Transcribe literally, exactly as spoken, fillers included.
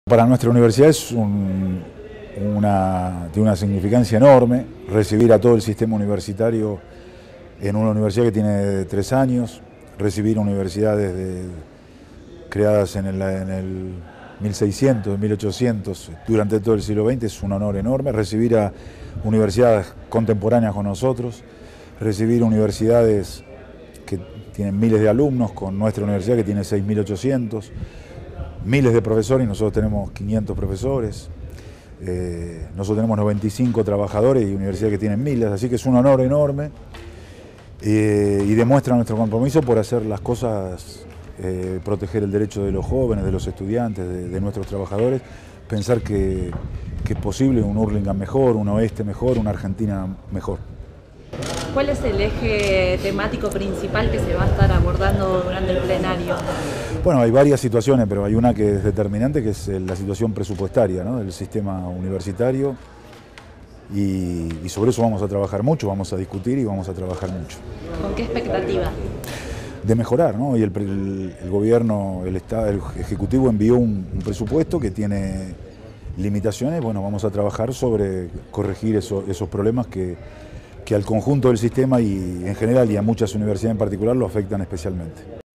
Para nuestra universidad es un, una, tiene una significancia enorme recibir a todo el sistema universitario en una universidad que tiene tres años, recibir universidades de, creadas en el, en el mil seiscientos, mil ochocientos, durante todo el siglo veinte, es un honor enorme. Recibir a universidades contemporáneas con nosotros, recibir universidades que tienen miles de alumnos, con nuestra universidad que tiene seis mil ochocientos, miles de profesores, y nosotros tenemos quinientos profesores, eh, nosotros tenemos noventa y cinco trabajadores y universidades que tienen miles, así que es un honor enorme eh, y demuestra nuestro compromiso por hacer las cosas, eh, proteger el derecho de los jóvenes, de los estudiantes, de, de nuestros trabajadores, pensar que, que es posible un Hurlingham mejor, un oeste mejor, una Argentina mejor. ¿Cuál es el eje temático principal que se va a estar abordando durante el plenario? Bueno, hay varias situaciones, pero hay una que es determinante, que es la situación presupuestaria, ¿no?, del sistema universitario, y, y sobre eso vamos a trabajar mucho, vamos a discutir y vamos a trabajar mucho. ¿Con qué expectativa? De mejorar, ¿no? Y el, el, el gobierno, el, Estado, el Ejecutivo envió un, un presupuesto que tiene limitaciones. Bueno, vamos a trabajar sobre corregir eso, esos problemas que, que al conjunto del sistema y en general y a muchas universidades en particular lo afectan especialmente.